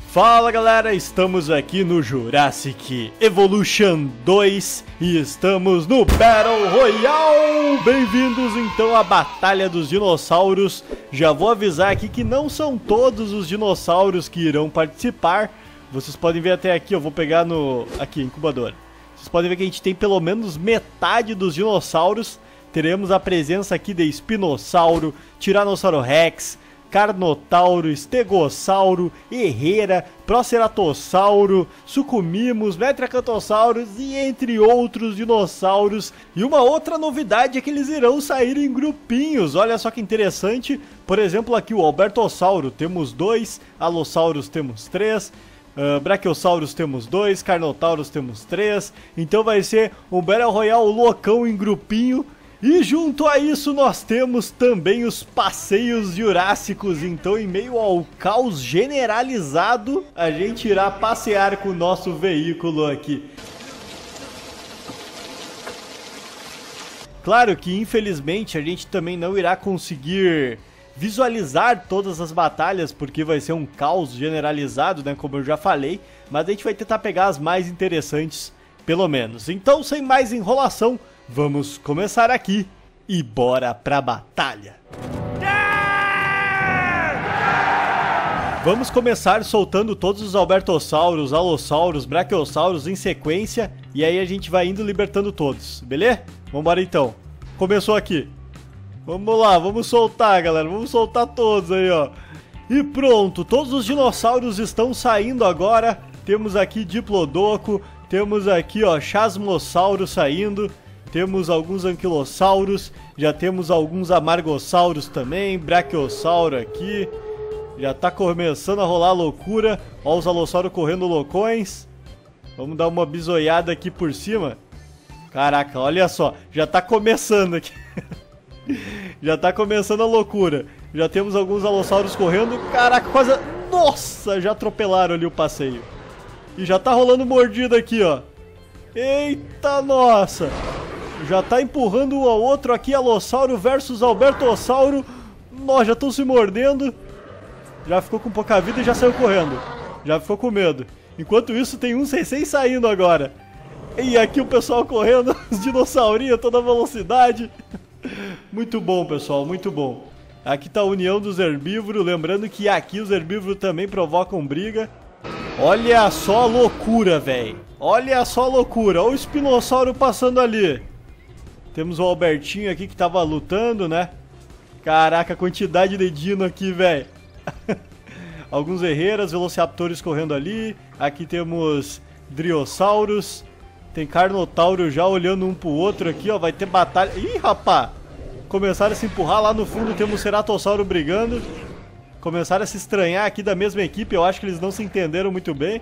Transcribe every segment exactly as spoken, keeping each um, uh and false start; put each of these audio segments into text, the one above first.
Fala galera, estamos aqui no Jurassic Evolution dois e estamos no Battle Royale! Bem-vindos então à Batalha dos Dinossauros. Já vou avisar aqui que não são todos os dinossauros que irão participar. Vocês podem ver até aqui, eu vou pegar no... aqui, incubador. Vocês podem ver que a gente tem pelo menos metade dos dinossauros. Teremos a presença aqui de Espinossauro, Tiranossauro Rex, Carnotauro, Stegossauro, Herrera, Proceratossauro, Sucumimos, Metracantossauros e entre outros dinossauros. E uma outra novidade é que eles irão sair em grupinhos, olha só que interessante. Por exemplo, aqui o Albertossauro temos dois, Alossauros temos três, uh, Brachiossauros temos dois, Carnotauros temos três. Então vai ser um Battle Royale loucão em grupinho. E junto a isso nós temos também os passeios jurássicos, então em meio ao caos generalizado, a gente irá passear com o nosso veículo aqui. Claro que infelizmente a gente também não irá conseguir visualizar todas as batalhas, porque vai ser um caos generalizado, né, como eu já falei, mas a gente vai tentar pegar as mais interessantes, pelo menos. Então, sem mais enrolação, vamos começar aqui e bora pra batalha. Vamos começar soltando todos os Albertossauros, Alossauros, Brachiossauros em sequência. E aí a gente vai indo libertando todos, beleza? Vambora então. Começou aqui. Vamos lá, vamos soltar, galera. Vamos soltar todos aí, ó. E pronto, todos os dinossauros estão saindo agora. Temos aqui Diplodocus, temos aqui, ó, Chasmossauro saindo. Temos alguns anquilossauros, já temos alguns amargossauros também, brachiossauro aqui. Já tá começando a rolar loucura. Ó os alossauros correndo loucões. Vamos dar uma bisoiada aqui por cima. Caraca, olha só, já tá começando aqui. Já tá começando a loucura. Já temos alguns alossauros correndo. Caraca, quase... Nossa, já atropelaram ali o passeio. E já tá rolando mordida aqui, ó. Eita, nossa. Já tá empurrando um ao outro aqui, Alossauro versus Albertossauro. Nós já estão se mordendo. Já ficou com pouca vida e já saiu correndo. Já ficou com medo. Enquanto isso tem um recém saindo agora. E aqui o pessoal correndo, os dinossaurinhos, toda velocidade. Muito bom, pessoal, muito bom. Aqui tá a união dos herbívoros. Lembrando que aqui os herbívoros também provocam briga. Olha só a loucura, velho. Olha só a loucura. Olha o espinossauro passando ali. Temos o Albertinho aqui que tava lutando, né? Caraca, a quantidade de dino aqui, velho. Alguns herreiras, velociraptores correndo ali. Aqui temos driossauros. Tem carnotauro já olhando um pro outro aqui, ó. Vai ter batalha. Ih, rapá! Começaram a se empurrar lá no fundo. Temos ceratossauro brigando. Começaram a se estranhar aqui da mesma equipe. Eu acho que eles não se entenderam muito bem.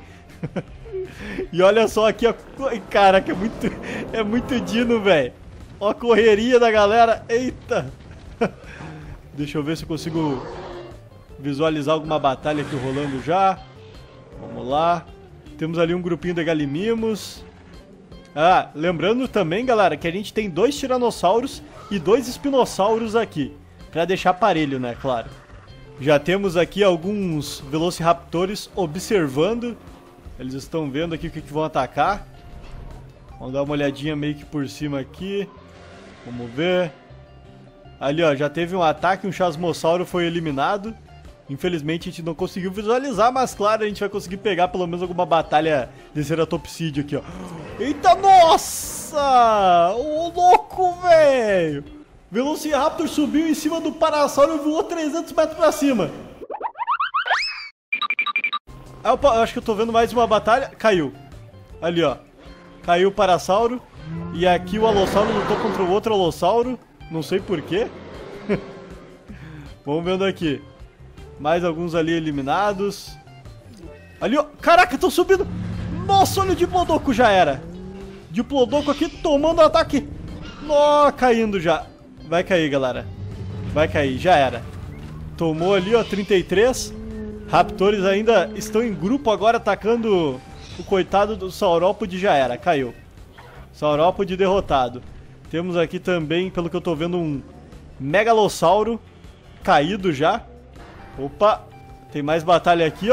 E olha só aqui, ó. Caraca, é muito, é muito dino, velho. Ó a correria da galera. Eita. Deixa eu ver se eu consigo visualizar alguma batalha aqui rolando já. Vamos lá. Temos ali um grupinho de galimimos. Ah, lembrando também, galera, que a gente tem dois tiranossauros e dois espinossauros aqui. Pra deixar parelho, né, claro. Já temos aqui alguns velociraptores observando. Eles estão vendo aqui o que, que vão atacar. Vamos dar uma olhadinha meio que por cima aqui. Vamos ver. Ali, ó, já teve um ataque, um Chasmossauro foi eliminado. Infelizmente a gente não conseguiu visualizar, mas claro, a gente vai conseguir pegar pelo menos alguma batalha de ceratopsídeo aqui, ó. Eita, nossa! Ô, louco, velho! Velociraptor subiu em cima do Parasauro e voou trezentos metros pra cima. Ah, opa, eu acho que eu tô vendo mais uma batalha. Caiu. Ali, ó. Caiu o Parasauro. E aqui o Alossauro lutou contra o outro Alossauro. Não sei porquê. Vamos vendo aqui. Mais alguns ali eliminados. Ali, ó. Caraca, estão subindo. Nossa, olha o Diplodocus, já era. Diplodocus aqui tomando ataque. Nó, caindo já. Vai cair, galera. Vai cair, já era. Tomou ali, ó, trinta e três. Raptores ainda estão em grupo agora atacando o coitado do Saurópode, já era, caiu. Saurópode derrotado. Temos aqui também, pelo que eu tô vendo, um Megalossauro caído já. Opa, tem mais batalha aqui, ó.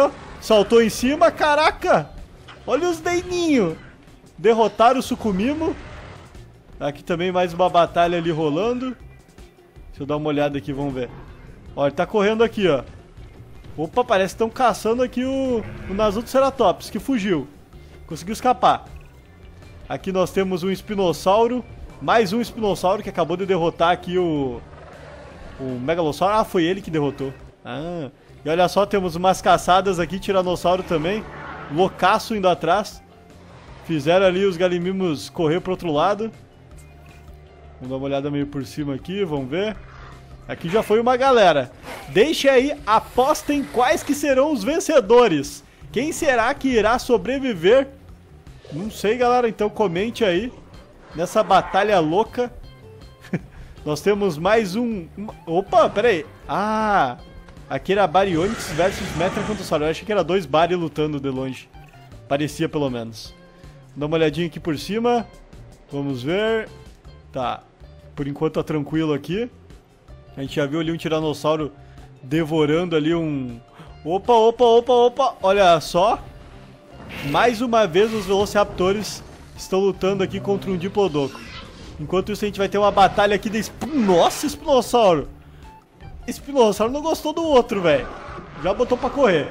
Saltou em cima, caraca! Olha os deininhos! Derrotaram o Sucumimo. Aqui também mais uma batalha ali rolando. Deixa eu dar uma olhada aqui, vamos ver. Ó, ele tá correndo aqui, ó. Opa, parece que estão caçando aqui o, o Nasutoceratops, que fugiu. Conseguiu escapar. Aqui nós temos um espinossauro. Mais um espinossauro que acabou de derrotar aqui o... O Megalossauro. Ah, foi ele que derrotou. Ah, e olha só, temos umas caçadas aqui, Tiranossauro também. Loucaço indo atrás. Fizeram ali os Galimimos correr pro outro lado. Vamos dar uma olhada meio por cima aqui, vamos ver. Aqui já foi uma galera. Deixe aí, apostem quais que serão os vencedores. Quem será que irá sobreviver? Não sei, galera, então comente aí. Nessa batalha louca. Nós temos mais um... Opa, pera aí. Ah, aqui era Baryonyx versus Metracantossauro. Eu achei que era dois Bari lutando de longe. Parecia, pelo menos. Dá uma olhadinha aqui por cima. Vamos ver. Tá. Por enquanto tá tranquilo aqui. A gente já viu ali um Tiranossauro devorando ali um... Opa, opa, opa, opa. Olha só. Mais uma vez os Velociraptores estão lutando aqui contra um Diplodocus. Enquanto isso a gente vai ter uma batalha aqui de... Esp... Nossa, Espinossauro. Espinossauro não gostou do outro, velho. Já botou pra correr.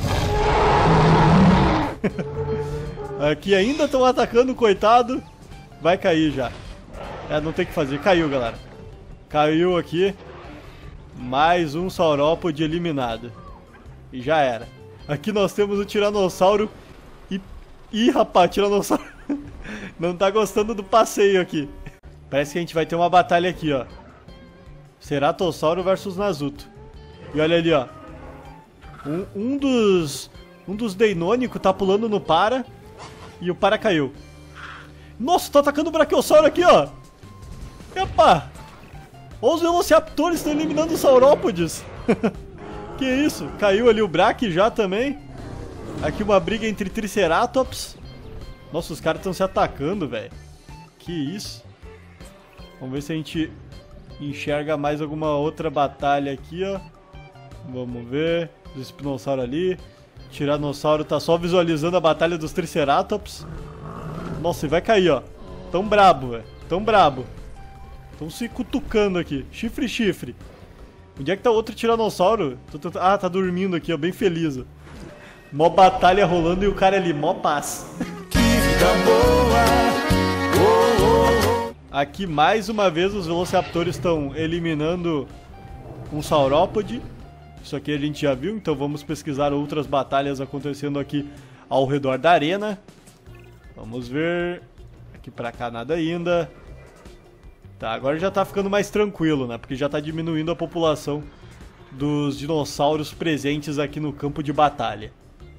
Aqui ainda estão atacando o coitado. Vai cair já. É, não tem o que fazer. Caiu, galera. Caiu aqui. Mais um saurópode eliminado. E já era. Aqui nós temos o Tiranossauro. E... Ih, rapaz, Tiranossauro não tá gostando do passeio aqui. Parece que a gente vai ter uma batalha aqui, ó. Ceratossauro versus Nasuto. E olha ali, ó. Um, um dos... Um dos Deinônicos tá pulando no para. E o para caiu. Nossa, tá atacando o Brachiosauro aqui, ó. Epa! Olha os Velociraptores estão eliminando os saurópodes. Que isso? Caiu ali o Brach já também. Aqui uma briga entre Triceratops. Nossa, os caras estão se atacando, velho. Que isso? Vamos ver se a gente enxerga mais alguma outra batalha aqui, ó. Vamos ver. Os Espinossauro ali. Tiranossauro tá só visualizando a batalha dos Triceratops. Nossa, e vai cair, ó. Tão brabo, velho. Tão brabo. Estão se cutucando aqui. Chifre, chifre. Onde é que tá outro Tiranossauro? Ah, tá dormindo aqui, ó. Bem feliz, ó. Mó batalha rolando e o cara ali, mó paz. Que vida boa. Oh, oh, oh. Aqui, mais uma vez, os Velociraptores estão eliminando um saurópode. Isso aqui a gente já viu, então vamos pesquisar outras batalhas acontecendo aqui ao redor da arena. Vamos ver. Aqui pra cá nada ainda. Tá, agora já tá ficando mais tranquilo, né? Porque já tá diminuindo a população dos dinossauros presentes aqui no campo de batalha.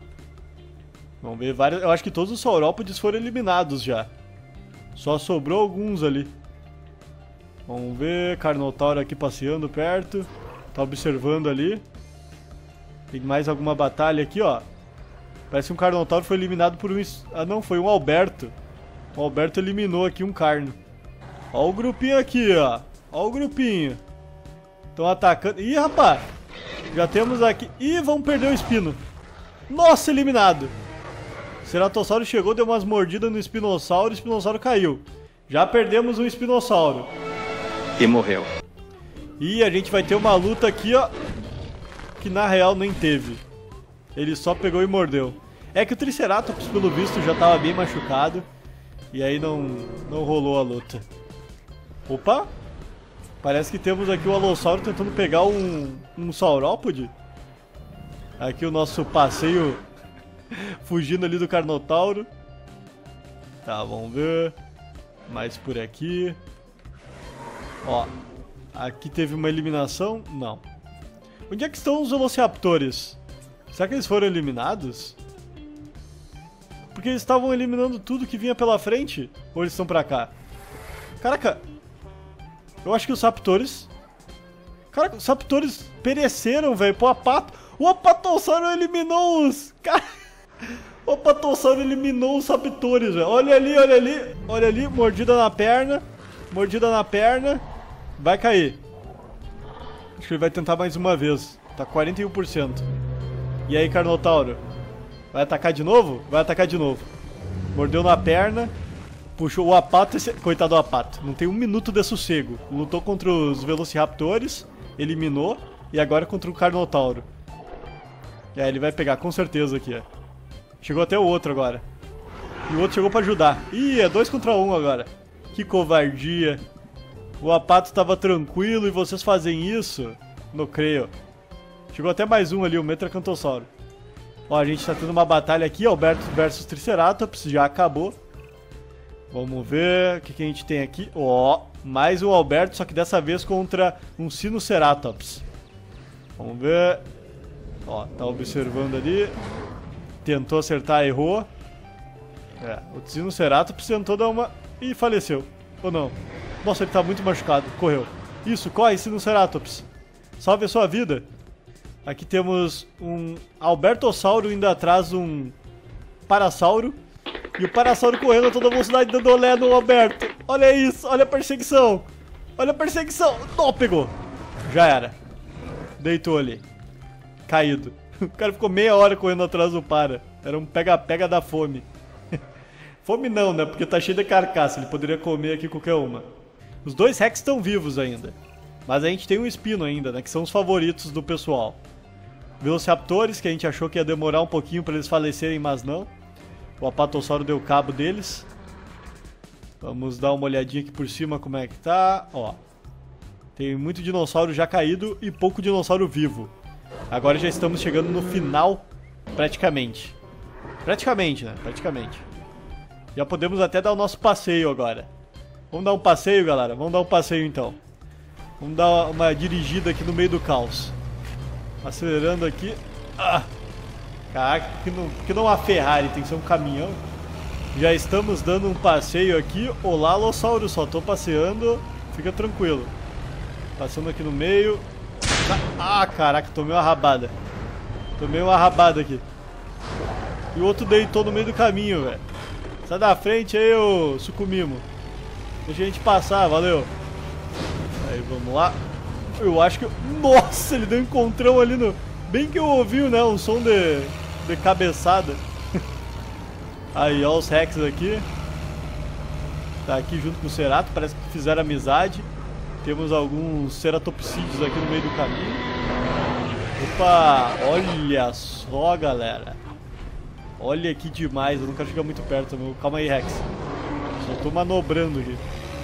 Vamos ver vários... Eu acho que todos os saurópodes foram eliminados já. Só sobrou alguns ali. Vamos ver. Carnotauro aqui passeando perto. Tá observando ali. Tem mais alguma batalha aqui, ó. Parece que um Carnotauro foi eliminado por um... Ah, não, foi um Alberto. O Alberto eliminou aqui um Carno. Ó o grupinho aqui, ó. Ó o grupinho. Estão atacando. Ih, rapaz. Já temos aqui... Ih, vamos perder o Espino. Nossa, eliminado. O Ceratossauro chegou, deu umas mordidas no Espinossauro. O Espinossauro caiu. Já perdemos um Espinossauro. E morreu. E a gente vai ter uma luta aqui, ó. Que na real nem teve. Ele só pegou e mordeu. É que o Triceratops, pelo visto, já tava bem machucado. E aí não, não rolou a luta. Opa! Parece que temos aqui o Alossauro tentando pegar um, um saurópode. Aqui o nosso passeio fugindo ali do Carnotauro. Tá, vamos ver. Mais por aqui. Ó, aqui teve uma eliminação? Não. Onde é que estão os Velociraptores? Será que eles foram eliminados? Porque eles estavam eliminando tudo que vinha pela frente? Ou eles estão pra cá? Caraca! Eu acho que os Raptores... Caraca, os Raptores pereceram, velho. Pô, a Pato... O Apatossauro eliminou os... Cara... O Apatossauro eliminou os Raptores, velho. Olha ali, olha ali. Olha ali, mordida na perna. Mordida na perna. Vai cair. Acho que ele vai tentar mais uma vez. Tá quarenta e um por cento. E aí, Carnotauro? Vai atacar de novo? Vai atacar de novo. Mordeu na perna. Puxou o Apato. Esse... Coitado do Apato. Não tem um minuto de sossego. Lutou contra os Velociraptors. Eliminou. E agora contra o Carnotauro. É, ele vai pegar com certeza aqui, ó. Chegou até o outro agora. E o outro chegou pra ajudar. Ih, é dois contra um agora. Que covardia. O Apato tava tranquilo e vocês fazem isso? Não creio. Chegou até mais um ali, o Metracantossauro. Ó, a gente tá tendo uma batalha aqui, Alberto versus Triceratops. Já acabou. Vamos ver o que, que a gente tem aqui. Ó, mais um Alberto, só que dessa vez contra um Sinoceratops. Vamos ver. Ó, tá observando ali. Tentou acertar, errou. É, o Sinoceratops tentou dar uma... Ih, faleceu. Ou não? Nossa, ele tá muito machucado. Correu. Isso, corre, Sinoceratops. Salve a sua vida. Aqui temos um Albertossauro indo atrás um Parasauro. E o Parasauro correndo a toda velocidade, dando olé no Alberto. Olha isso, olha a perseguição. Olha a perseguição. Não, pegou. Já era. Deitou ali. Caído. O cara ficou meia hora correndo atrás do Para. Era um pega-pega da fome. Fome não, né? Porque tá cheio de carcaça. Ele poderia comer aqui qualquer uma. Os dois Rex estão vivos ainda. Mas a gente tem um Espino ainda, né? Que são os favoritos do pessoal. Velociraptores, que a gente achou que ia demorar um pouquinho pra eles falecerem, mas não. O Apatossauro deu cabo deles. Vamos dar uma olhadinha aqui por cima como é que tá. Ó. Tem muito dinossauro já caído e pouco dinossauro vivo. Agora já estamos chegando no final, praticamente. Praticamente, né? Praticamente. Já podemos até dar o nosso passeio agora. Vamos dar um passeio, galera? Vamos dar um passeio, então. Vamos dar uma dirigida aqui no meio do caos. Acelerando aqui. Ah! Caraca, que não, que não a Ferrari, tem que ser um caminhão. Já estamos dando um passeio aqui. Olá, Lossauro, só tô passeando. Fica tranquilo. Passando aqui no meio. Ah, caraca, tomei uma rabada. Tomei uma rabada aqui. E o outro deitou no meio do caminho, velho. Sai da frente aí, ô Sucumimo. Deixa a gente passar, valeu. Aí, vamos lá. Eu acho que... Nossa, ele deu um encontrão ali no... Bem que eu ouvi, né, um som de, de cabeçada. Aí, ó os Rex aqui. Tá aqui junto com o Cerato, parece que fizeram amizade. Temos alguns ceratopsídeos aqui no meio do caminho. Opa, olha só, galera. Olha que demais, eu não quero chegar muito perto, meu. Calma aí, Rex. Só tô manobrando aqui.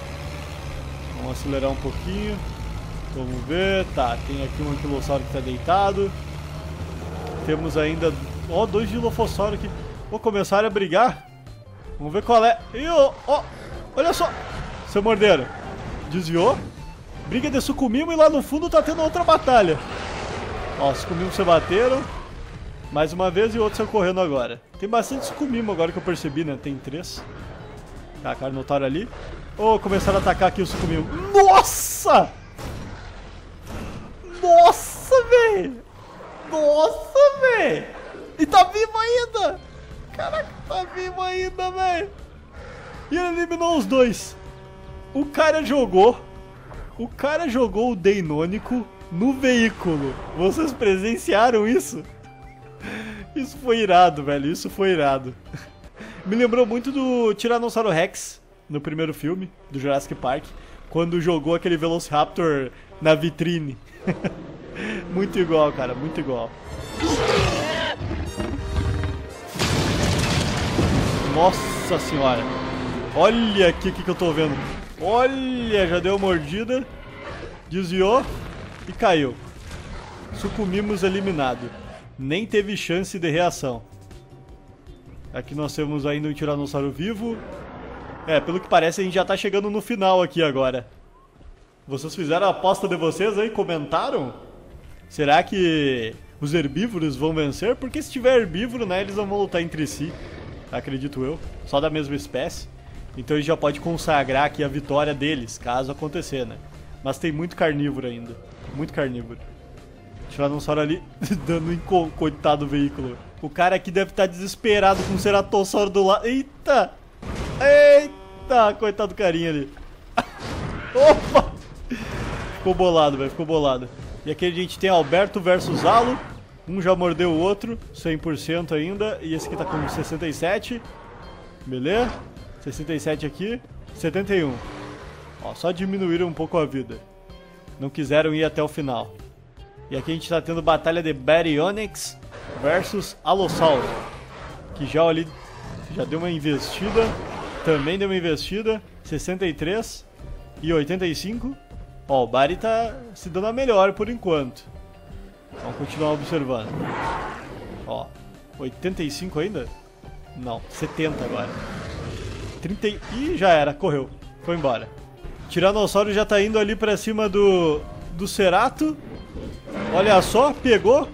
Vamos acelerar um pouquinho. Vamos ver, tá, tem aqui um anquilossauro que tá deitado. Temos ainda, ó, dois dilofossauros aqui. Vou começar a brigar. Vamos ver qual é. Ih, ó, ó, olha só. Seu mordeiro. Desviou. Briga de Sucumimo e lá no fundo tá tendo outra batalha. Ó, Sucumimo se bateram. Mais uma vez e o outro saiu correndo agora. Tem bastante Sucumimo agora que eu percebi, né? Tem três. Tá, Carnotauro ali. Oh, começaram a atacar aqui o Sucumimo. Nossa! Nossa, velho! Nossa, velho! E tá vivo ainda! Caraca, tá vivo ainda, velho! E ele eliminou os dois. O cara jogou... O cara jogou o Deinônico no veículo. Vocês presenciaram isso? Isso foi irado, velho. Isso foi irado. Me lembrou muito do Tiranossauro Rex no primeiro filme do Jurassic Park, quando jogou aquele Velociraptor na vitrine. Muito igual, cara. Muito igual. Nossa senhora. Olha aqui o que, que eu tô vendo. Olha, já deu mordida. Desviou e caiu. Sucumimos eliminado. Nem teve chance de reação. Aqui nós temos ainda um Tiranossauro vivo. É, pelo que parece a gente já tá chegando no final aqui agora. Vocês fizeram a aposta de vocês aí? Comentaram? Será que os herbívoros vão vencer? Porque se tiver herbívoro, né, eles não vão lutar entre si. Acredito eu. Só da mesma espécie. Então a gente já pode consagrar aqui a vitória deles, caso acontecer, né? Mas tem muito carnívoro ainda. Muito carnívoro. Tiranossauro ali, dando em co coitado do veículo. O cara aqui deve estar desesperado com o Ceratossauro do lado. Eita! Eita! Coitado do carinha ali. Opa! Ficou bolado, velho. Ficou bolado. E aqui a gente tem Alberto versus Alo. Um já mordeu o outro, cem por cento ainda. E esse aqui tá com sessenta e sete. Beleza? sessenta e sete aqui. setenta e um. Ó, só diminuíram um pouco a vida. Não quiseram ir até o final. E aqui a gente tá tendo batalha de Baryonyx versus Allosaurus. Que já ali já deu uma investida. Também deu uma investida. sessenta e três e oitenta e cinco. Ó, o Bari tá se dando a melhor por enquanto. Vamos continuar observando. Ó, oitenta e cinco ainda? Não, setenta agora. trinta e já era, correu. Foi embora. Tiranossauro já tá indo ali pra cima do do Cerato. Olha só, pegou.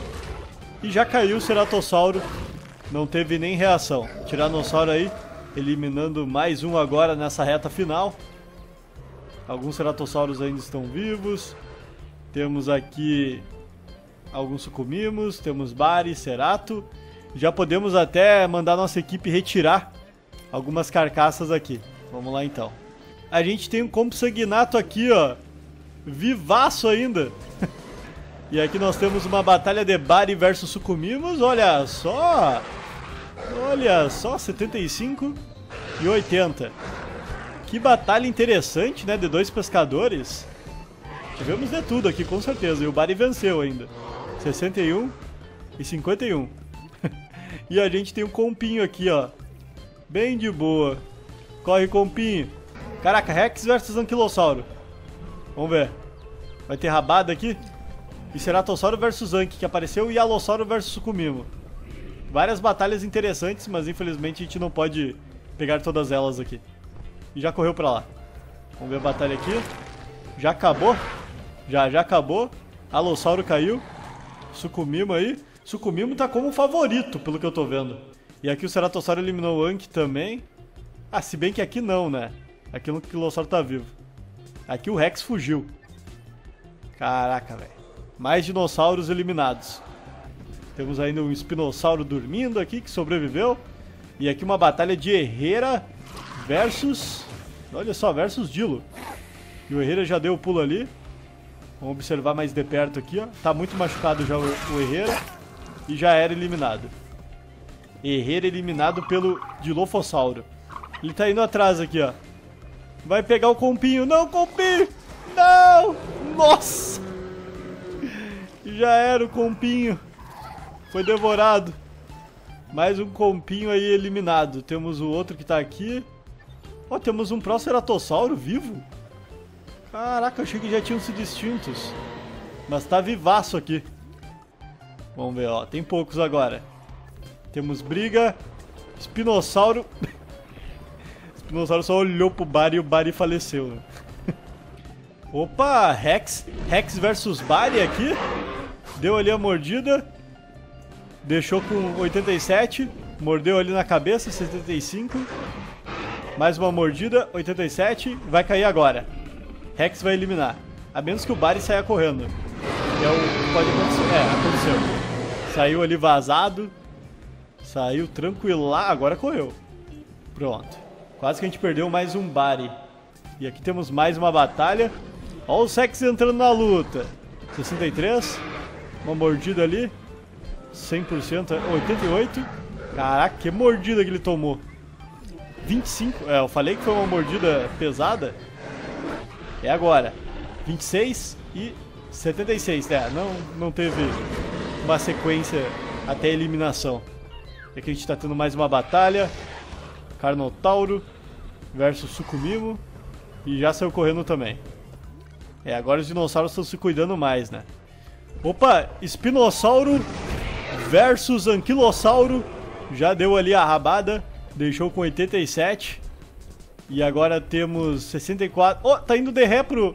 E já caiu o Ceratossauro. Não teve nem reação. Tiranossauro aí, eliminando mais um agora nessa reta final. Alguns Ceratossauros ainda estão vivos. Temos aqui alguns Sucumimos. Temos Bari, Cerato. Já podemos até mandar nossa equipe retirar algumas carcaças aqui. Vamos lá então. A gente tem um Compsognathus aqui, ó. Vivaço ainda. E aqui nós temos uma batalha de Bari versus Sucumimos. Olha só. Olha só, setenta e cinco e oitenta. Que batalha interessante, né? De dois pescadores. Tivemos de tudo aqui, com certeza. E o Bari venceu ainda. sessenta e um e cinquenta e um. E a gente tem um compinho aqui, ó. Bem de boa. Corre, compinho. Caraca, Rex versus Anquilossauro. Vamos ver. Vai ter rabada aqui. E Ceratossauro versus Anki, que apareceu. E Allosauro versus Sucumimo. Várias batalhas interessantes, mas infelizmente a gente não pode pegar todas elas aqui. E já correu pra lá. Vamos ver a batalha aqui. Já acabou. Já, já acabou. Allosauro caiu. Sucumimo aí. Sucumimo tá como favorito, pelo que eu tô vendo. E aqui o Ceratossauro eliminou o Anki também. Ah, se bem que aqui não, né? Aqui no Anquilossauro tá vivo. Aqui o Rex fugiu. Caraca, velho. Mais dinossauros eliminados. Temos ainda um espinossauro dormindo aqui, que sobreviveu. E aqui uma batalha de Herrera versus... Olha só, versus Dilo. E o Herrera já deu o pulo ali. Vamos observar mais de perto aqui, ó. Tá muito machucado já o, o Herrera. E já era eliminado. Herrera eliminado pelo Dilophosauro. Ele tá indo atrás aqui, ó. Vai pegar o compinho. Não, compinho! Não! Nossa! Já era o compinho. Foi devorado. Mais um compinho aí eliminado. Temos o outro que tá aqui. Ó, temos um Proceratossauro vivo. Caraca, eu achei que já tinham sido extintos. Mas tá vivaço aqui. Vamos ver, ó. Tem poucos agora. Temos briga. Espinossauro. Espinossauro só olhou pro Bari e o Bari faleceu, né? Opa, Rex. Rex versus Bari aqui. Deu ali a mordida. Deixou com oitenta e sete. Mordeu ali na cabeça, setenta e cinco. Mais uma mordida, oitenta e sete. Vai cair agora. Rex vai eliminar. A menos que o Bari saia correndo. Que é o que pode acontecer. É, aconteceu. Saiu ali vazado. Saiu tranquilo lá. Agora correu. Pronto. Quase que a gente perdeu mais um Bari. E aqui temos mais uma batalha. Olha o Rex entrando na luta. sessenta e três. Uma mordida ali. cem por cento. oitenta e oito. Caraca, que mordida que ele tomou. vinte e cinco. É, eu falei que foi uma mordida pesada. É agora. vinte e seis e setenta e seis. É, não, não teve uma sequência até a eliminação. Aqui a gente tá tendo mais uma batalha. Carnotauro versus Sucumimo. E já saiu correndo também. É, agora os dinossauros estão se cuidando mais, né? Opa, Espinossauro versus Anquilossauro. Já deu ali a rabada. Deixou com oitenta e sete. E agora temos sessenta e quatro. Oh, tá indo de ré pro...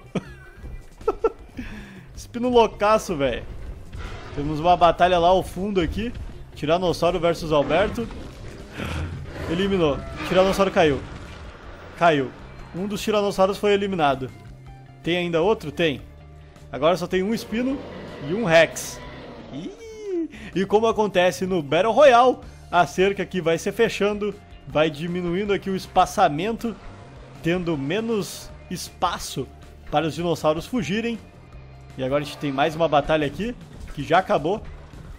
Espino loucaço, velho. Temos uma batalha lá ao fundo aqui. Tiranossauro versus Alberto. Eliminou. Tiranossauro caiu. Caiu. Um dos tiranossauros foi eliminado. Tem ainda outro? Tem. Agora só tem um Espino e um Rex. Ih! E como acontece no Battle Royale, a cerca aqui vai se fechando, vai diminuindo aqui o espaçamento, tendo menos espaço para os dinossauros fugirem. E agora a gente tem mais uma batalha aqui, que já acabou.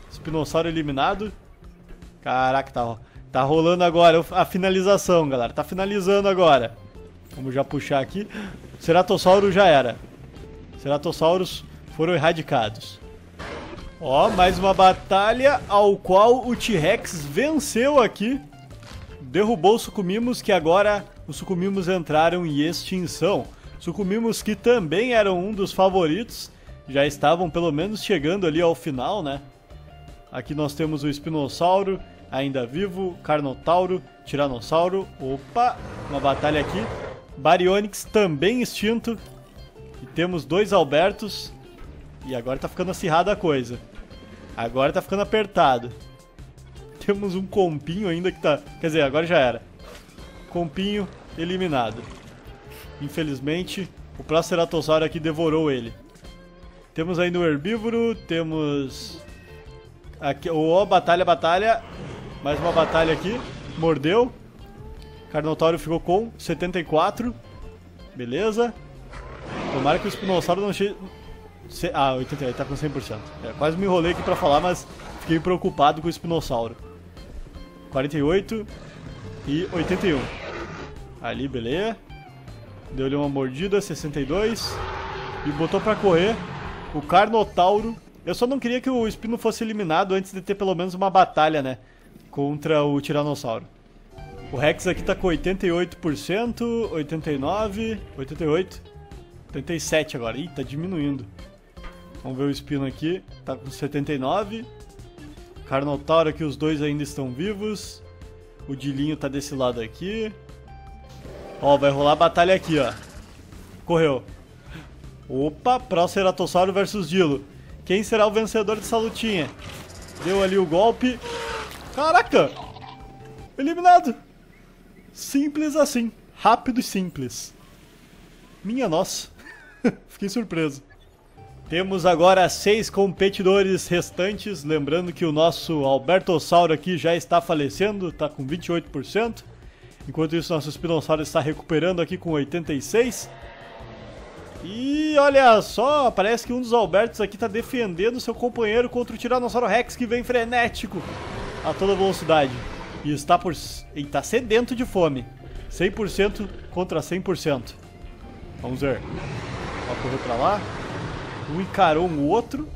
Espinossauro eliminado. Caraca, tá, tá rolando agora a finalização, galera. Tá finalizando agora. Vamos já puxar aqui. Ceratossauro já era. Ceratossauros foram erradicados. Ó, mais uma batalha ao qual o T-Rex venceu aqui. Derrubou os Sucumimos, que agora os Sucumimos entraram em extinção. Sucumimos que também eram um dos favoritos. Já estavam pelo menos chegando ali ao final, né? Aqui nós temos o Espinossauro, ainda vivo, Carnotauro, Tiranossauro. Opa, uma batalha aqui. Baryonyx também extinto. E temos dois Albertos. E agora tá ficando acirrada a coisa. Agora tá ficando apertado. Temos um Compinho ainda que tá... Quer dizer, agora já era. Compinho eliminado. Infelizmente, o Proceratossauro aqui devorou ele. Temos ainda o Herbívoro, temos... Aqui, oh, batalha, batalha. Mais uma batalha aqui. Mordeu. Carnotauro ficou com setenta e quatro. Beleza. Tomara que o Espinossauro não chegue... Ah, oitenta e oito, tá com cem por cento. É, quase me enrolei aqui pra falar, mas fiquei preocupado com o Espinossauro. quarenta e oito e oitenta e um. Ali, beleza. Deu-lhe uma mordida, sessenta e dois. E botou pra correr o Carnotauro. Eu só não queria que o Espino fosse eliminado antes de ter pelo menos uma batalha, né? Contra o Tiranossauro. O Rex aqui tá com oitenta e oito por cento, oitenta e nove, oitenta e oito, oitenta e sete agora. Ih, tá diminuindo. Vamos ver o Espino aqui. Tá com setenta e nove. Carnotauro aqui, os dois ainda estão vivos. O Dilinho tá desse lado aqui. Ó, vai rolar a batalha aqui, ó. Correu. Opa, Proceratossauro versus Dilo. Quem será o vencedor dessa lutinha? Deu ali o golpe. Caraca! Eliminado! Simples assim. Rápido e simples. Minha nossa. Fiquei surpreso. Temos agora seis competidores restantes. Lembrando que o nosso Albertossauro aqui já está falecendo. Está com vinte e oito por cento. Enquanto isso, nosso Espinossauro está recuperando aqui com oitenta e seis por cento. E olha só, parece que um dos Albertos aqui está defendendo seu companheiro contra o Tiranossauro Rex, que vem frenético a toda velocidade. E está, por... e está sedento de fome. cem por cento contra cem por cento. Vamos ver. Vai correr pra lá. Um encarou um outro.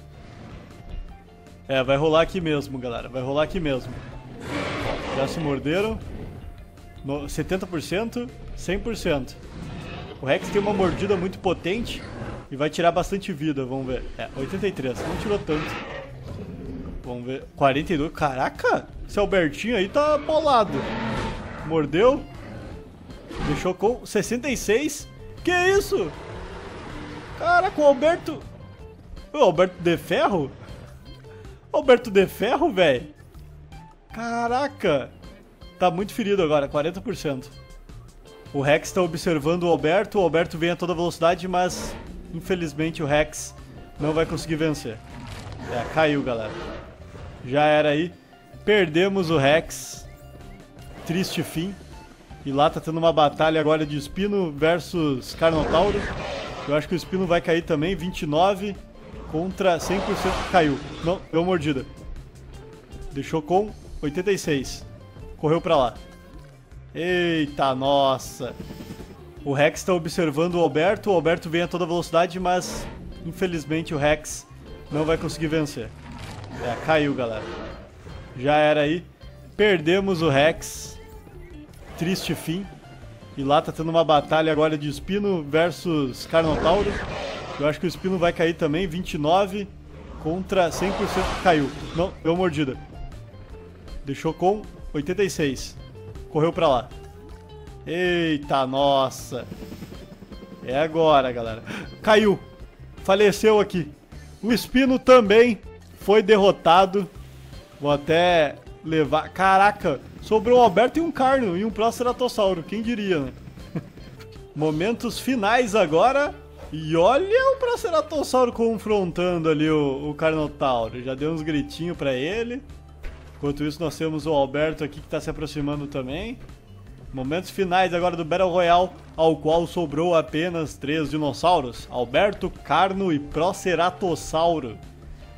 É, vai rolar aqui mesmo, galera. Vai rolar aqui mesmo. Ó, já se morderam. No... setenta por cento, cem por cento. O Rex tem uma mordida muito potente e vai tirar bastante vida, vamos ver. É, oitenta e três, não tirou tanto. Vamos ver, quarenta e dois, caraca! Esse Albertinho aí tá bolado. Mordeu. Deixou com sessenta e seis. Que isso? Caraca, o Alberto... O Alberto de ferro? Alberto de ferro, velho? Caraca! Tá muito ferido agora, quarenta por cento. O Rex está observando o Alberto, o Alberto vem a toda velocidade, mas infelizmente o Rex não vai conseguir vencer. É, caiu, galera. Já era aí. Perdemos o Rex. Triste fim. E lá tá tendo uma batalha agora de Espino versus Carnotauro. Eu acho que o Espino vai cair também, vinte e nove contra cem por cento. Caiu. Não, deu mordida. Deixou com oitenta e seis. Correu pra lá. Eita, nossa. O Rex está observando o Alberto. O Alberto vem a toda velocidade, mas infelizmente o Rex não vai conseguir vencer. É, caiu, galera. Já era aí. Perdemos o Rex. Triste fim. E lá tá tendo uma batalha agora de Espino versus Carnotauro. Eu acho que o Espino vai cair também, vinte e nove contra cem por cento. Caiu. Não, deu mordida. Deixou com oitenta e seis. Correu pra lá. Eita, nossa. É agora, galera. Caiu. Faleceu aqui. O Espino também foi derrotado. Vou até levar... Caraca, sobrou um Alberto e um Carno e um Proceratossauro. Quem diria, né? Momentos finais agora. E olha o Proceratossauro confrontando ali o, o Carnotauro. Já deu uns gritinhos pra ele. Enquanto isso, nós temos o Alberto aqui que está se aproximando também. Momentos finais agora do Battle Royale, ao qual sobrou apenas três dinossauros: Alberto, Carno e Proceratossauro.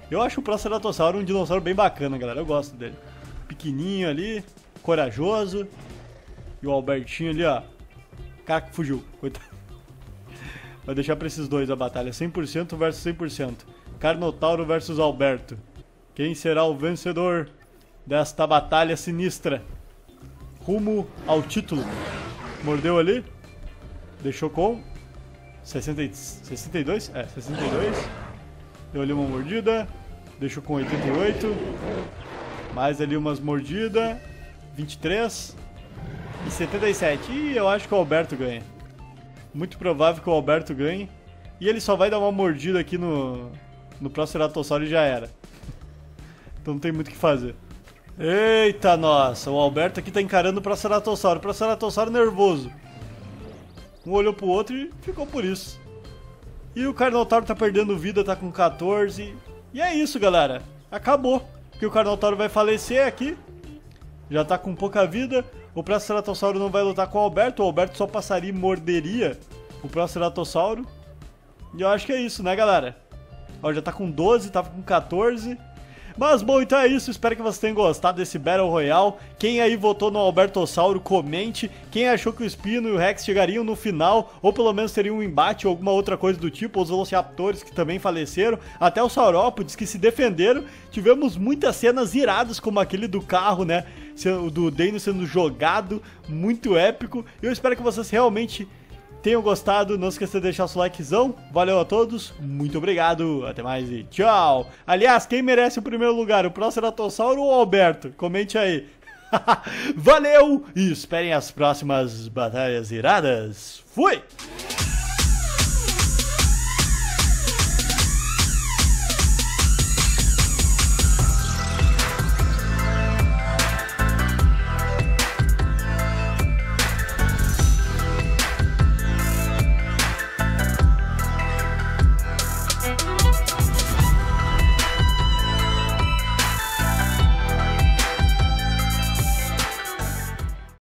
Eu acho o Proceratossauro um dinossauro bem bacana, galera. Eu gosto dele. Pequenininho ali, corajoso. E o Albertinho ali, ó. Cara que fugiu, coitado. Vai deixar pra esses dois a batalha. cem por cento versus cem por cento. Carnotauro versus Alberto. Quem será o vencedor desta batalha sinistra? Rumo ao título. Mordeu ali. Deixou com sessenta, sessenta e dois? É, sessenta e dois. Deu ali uma mordida. Deixou com oitenta e oito. Mais ali umas mordidas. vinte e três. E setenta e sete. E eu acho que o Alberto ganha. Muito provável que o Alberto ganhe. E ele só vai dar uma mordida aqui no, no Proceratossauro e já era. Então não tem muito o que fazer. Eita nossa, o Alberto aqui tá encarando o Proceratossauro. O Proceratossauro nervoso. Um olhou pro outro e ficou por isso. E o Carnotauro tá perdendo vida, tá com quatorze. E é isso, galera. Acabou. Porque o Carnotauro vai falecer aqui. Já tá com pouca vida. O Proceratossauro não vai lutar com o Alberto. O Alberto só passaria e morderia o Proceratossauro. E eu acho que é isso, né, galera? Ó, já tá com doze, tava com quatorze. Mas bom, então é isso, espero que vocês tenham gostado desse Battle Royale. Quem aí votou no Albertossauro, comente. Quem achou que o Spino e o Rex chegariam no final, ou pelo menos teriam um embate ou alguma outra coisa do tipo. Os Velociraptors que também faleceram, até os Saurópodes que se defenderam. Tivemos muitas cenas iradas, como aquele do carro, né, do Deino sendo jogado, muito épico. Eu espero que vocês realmente tenham gostado, não esqueça de deixar o seu likezão. Valeu a todos, muito obrigado, até mais e tchau. Aliás, quem merece o primeiro lugar, o Proceratossauro ou o Alberto? Comente aí. Valeu e esperem as próximas batalhas iradas. Fui!